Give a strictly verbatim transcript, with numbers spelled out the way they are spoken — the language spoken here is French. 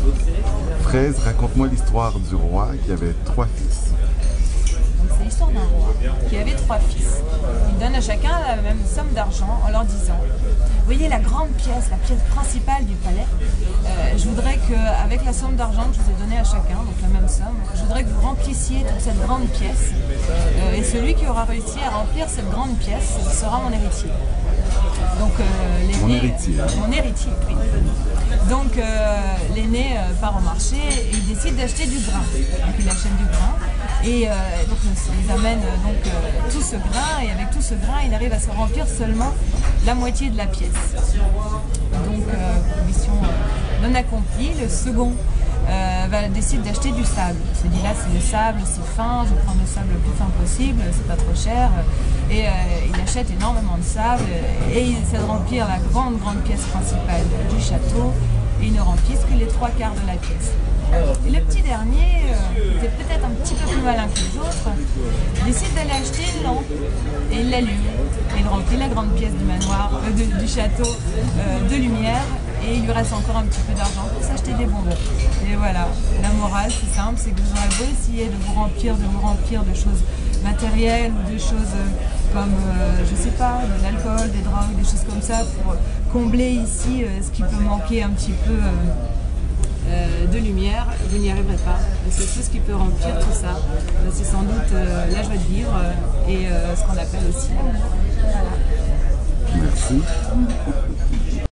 Fraise, raconte-moi l'histoire du roi qui avait trois fils. C'est l'histoire d'un roi qui avait trois fils. Il donne à chacun la même somme d'argent en leur disant: vous voyez la grande pièce, la pièce principale du palais, euh, je voudrais qu'avec la somme d'argent que je vous ai donnée à chacun, donc la même somme, je voudrais que vous remplissiez toute cette grande pièce. Euh, et celui qui aura réussi à remplir cette grande pièce sera mon héritier. Donc euh, l'aîné, mon héritier. Hein. Mon héritier, oui. Donc euh, l'aîné euh, part au marché et il décide d'acheter du grain. Donc il achète du grain et euh, donc il amène euh, donc, euh, tout ce grain, et avec tout ce grain il arrive à se remplir seulement la moitié de la pièce. Donc euh, mission euh, non accomplie. Le second euh, va, décide d'acheter du sable. Il se dit là c'est le sable, c'est fin, je prends le sable le plus fin possible, c'est pas trop cher. Et euh, il achète énormément de sable et il essaie de remplir la grande grande pièce principale du château, et il ne remplit que les trois quarts de la pièce. Et le petit dernier, euh, qui était peut-être un petit peu plus malin que les autres, décide d'aller acheter une lampe et il l'allume. Et il remplit la grande pièce du manoir, euh, de, du château euh, de lumière, et il lui reste encore un petit peu d'argent pour s'acheter des bonbons. Et voilà, la morale c'est simple, c'est que vous aurez beau essayer de vous remplir, de vous remplir de choses matérielles ou de choses euh, comme, euh, je sais pas, de l'alcool, des drogues, des choses comme ça, pour combler ici euh, ce qui peut manquer un petit peu euh, euh, de lumière, vous n'y arriverez pas. La seule chose qui peut remplir tout ça, c'est sans doute euh, la joie de vivre euh, et euh, ce qu'on appelle aussi l'amour. Voilà. Merci.